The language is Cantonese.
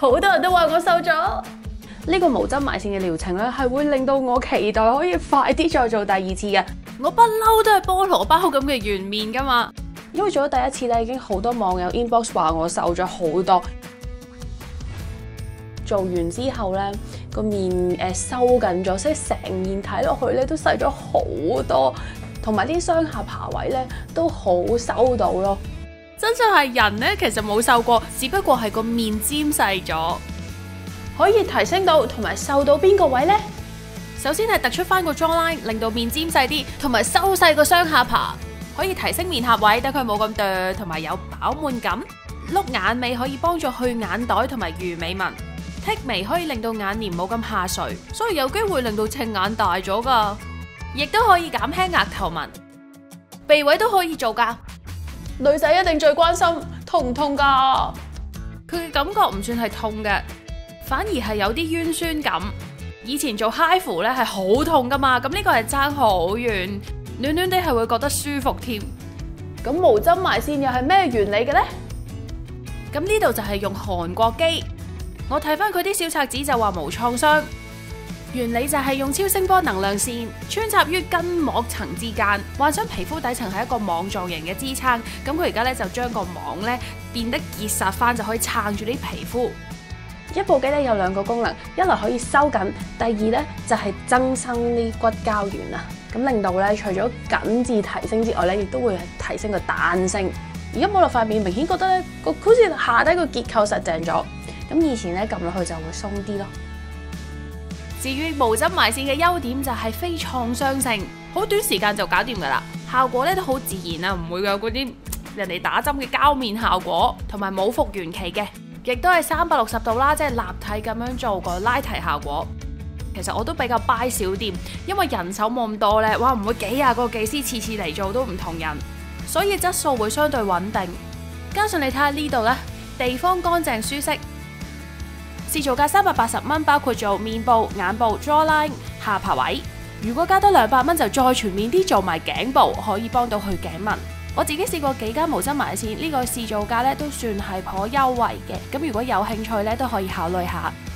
好多人都話我瘦咗。呢個無針埋線嘅療程咧，係會令到我期待可以快啲再做第二次嘅。 我不嬲都係菠蘿包咁嘅圓面噶嘛， 因為做咗第一次咧，已經好多網友 inbox 話我瘦咗好多。做完之後咧，個面收緊咗，所以成面睇落去咧都細咗好多，同埋啲雙下巴位咧都好收到咯。 真相係人咧其實冇瘦過，只不過係個面尖細咗。 可以提升到同埋瘦到邊個位呢？ 首先係突出翻個 jawline，令到面尖細啲，同埋收細個雙下巴，可以提升面頰位，等佢冇咁哚，同埋有飽滿感。碌眼尾可以幫助去眼袋同埋魚尾紋。剔眉可以令到眼簾冇咁下垂，所以有機會令到赤眼大咗噶，亦都可以減輕額頭紋。鼻位都可以做噶。 女仔一定最關心痛唔痛噶？ 佢嘅感覺唔算係痛嘅，反而係有啲冤酸感。以前做 HIFU 咧係好痛噶嘛，咁呢個係爭好遠，暖暖地係會覺得舒服添。 咁無針埋線又係咩原理嘅呢？ 咁呢度就係用韓國機。我睇翻佢啲小冊子就話無創傷，原理就係用超聲波能量線穿插於筋膜層之間，幻想皮膚底層係一個網狀型嘅支撐。咁佢而家咧就將個網咧變得結實翻，就可以撐住啲皮膚。 一部機咧有兩個功能，一來可以收緊，第二咧就係增生啲骨膠原啊，咁令到咧除咗緊緻提升之外咧，亦都會提升個彈性。而家摸落塊面，明顯覺得咧個好似下低個結構實淨咗。咁以前咧撳落去就會鬆啲咯。 至於無針埋線嘅優點就係非創傷性，好短時間就搞掂噶啦，效果咧都好自然啊，唔會有嗰啲人哋打針嘅膠面效果，同埋冇復原期嘅，亦都係360度啦，即係立體咁樣做個拉提效果。其實我都比較 buy 小店，因為人手冇咁多咧，哇唔會幾廿個技師次次嚟做都唔同人，所以質素會相對穩定。加上你睇下呢度咧，地方乾淨舒適。試造價380蚊，包括做面部、眼部、jawline、下巴位。如果加多200蚊就再全面啲，做埋頸部，可以幫到去頸紋。我自己試過幾間無針埋線，呢個試造價咧都算係頗優惠嘅。咁如果有興趣咧，都可以考慮下。